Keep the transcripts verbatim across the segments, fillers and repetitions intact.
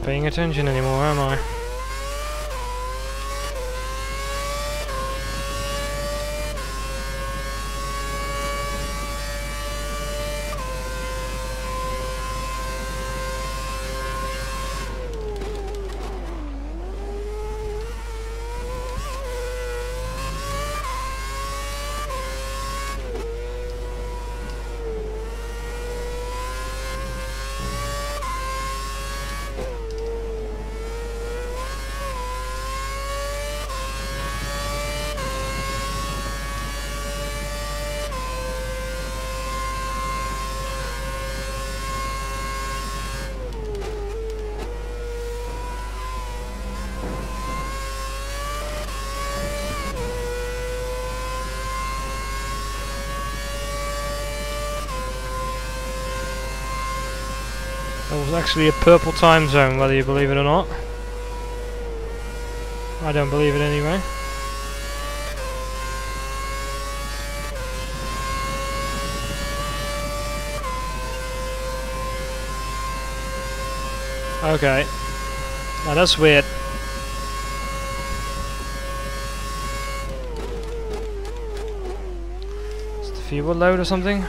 paying attention anymore, am I? There was actually a purple time zone, whether you believe it or not. I don't believe it anyway. Okay. Now that's weird. Is the fuel load or something?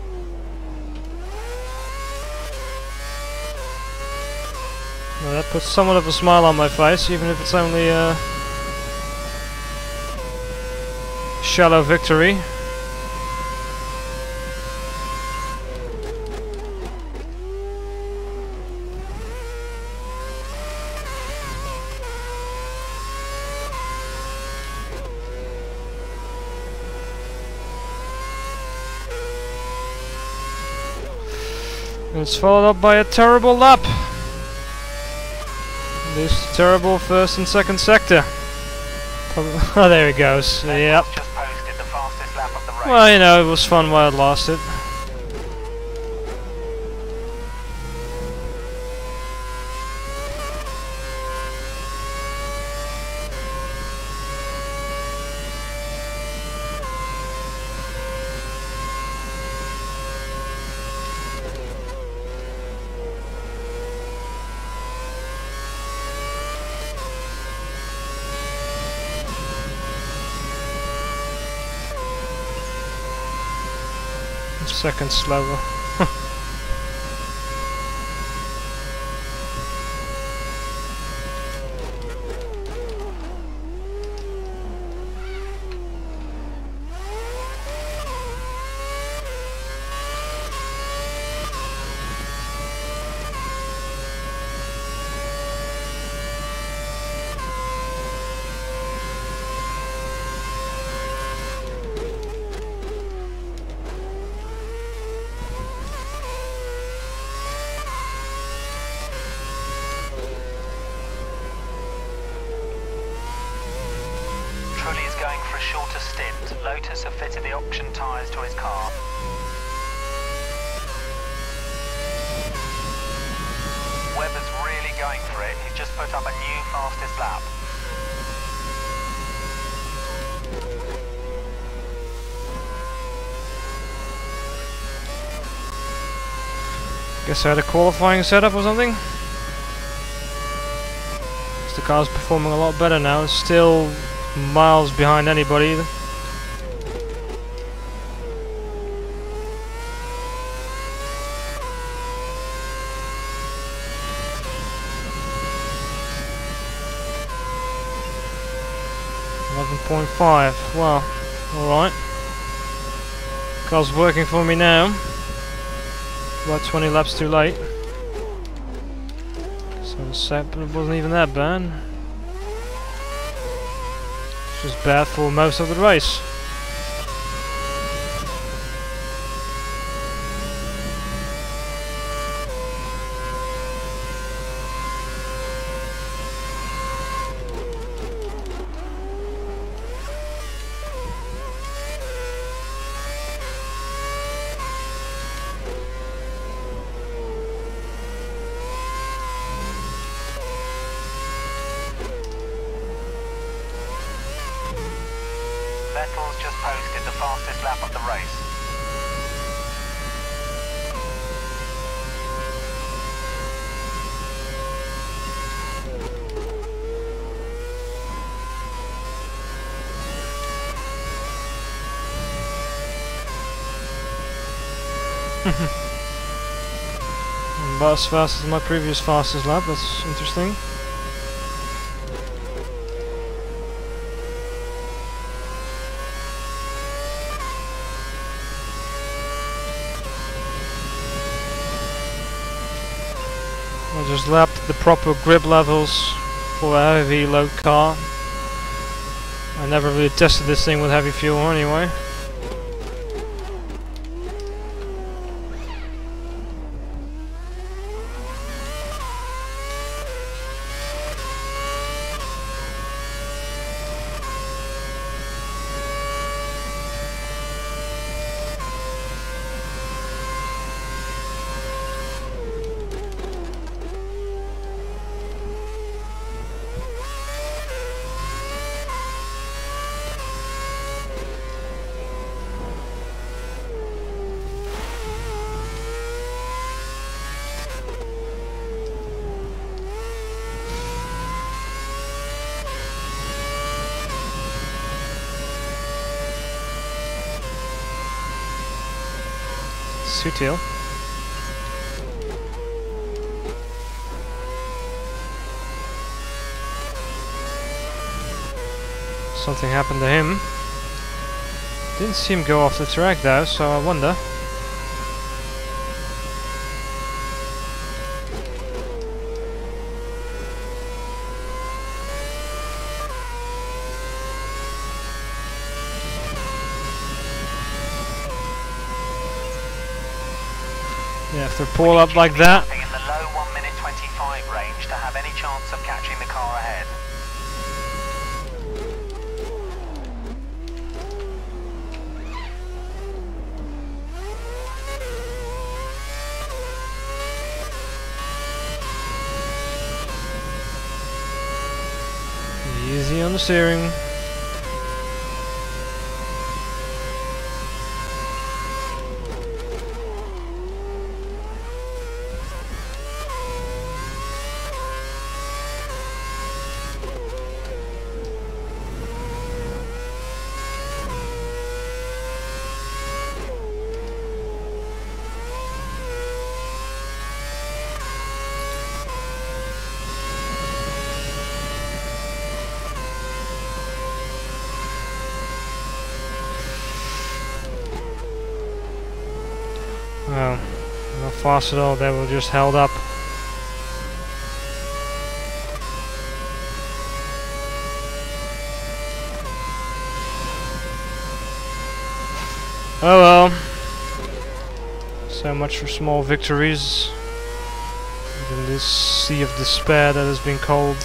Well, that puts somewhat of a smile on my face, even if it's only a shallow victory. And it's followed up by a terrible lap. This terrible first and second sector. Oh, there it goes. Yep. Well, you know, it was fun while it lasted. Second slower. For a shorter stint, Lotus have fitted the option tyres to his car. Webber's really going for it. He's just put up a new fastest lap. Guess I had a qualifying setup or something. The car's performing a lot better now. It's still miles behind anybody. eleven point five. Well, alright. Car's working for me now. About twenty laps too late. So the set, but it wasn't even that bad. Just bad for most of the race. Vettel's just posted the fastest lap of the race. About as fast as my previous fastest lap, that's interesting. I just lapped the proper grip levels for a heavy load car. I never really tested this thing with heavy fuel anyway. Sutil. Something happened to him. Didn't see him go off the track though, so I wonder. Yeah, after pull up like that. In the low one minute twenty-five range to have any chance of catching the car ahead. Easy on the steering. Well, not fast at all, they were just held up. Oh well. So much for small victories in this sea of despair that has been called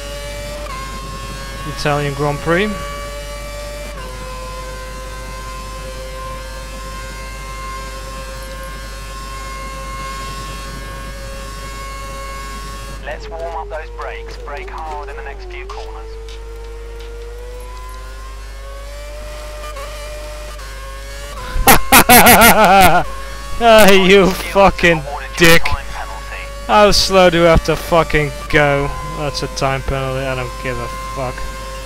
the Italian Grand Prix. Let's warm up those brakes. Brake hard in the next few corners. Ah, you fucking dick. How slow do I have to fucking go? That's a time penalty, I don't give a fuck.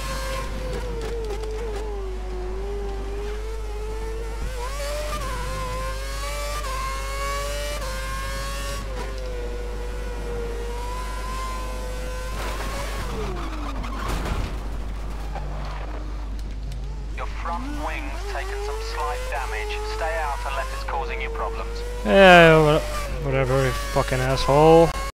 Your front wing's taken some slight damage. Stay out unless it's causing you problems. Yeah, whatever, you fucking asshole.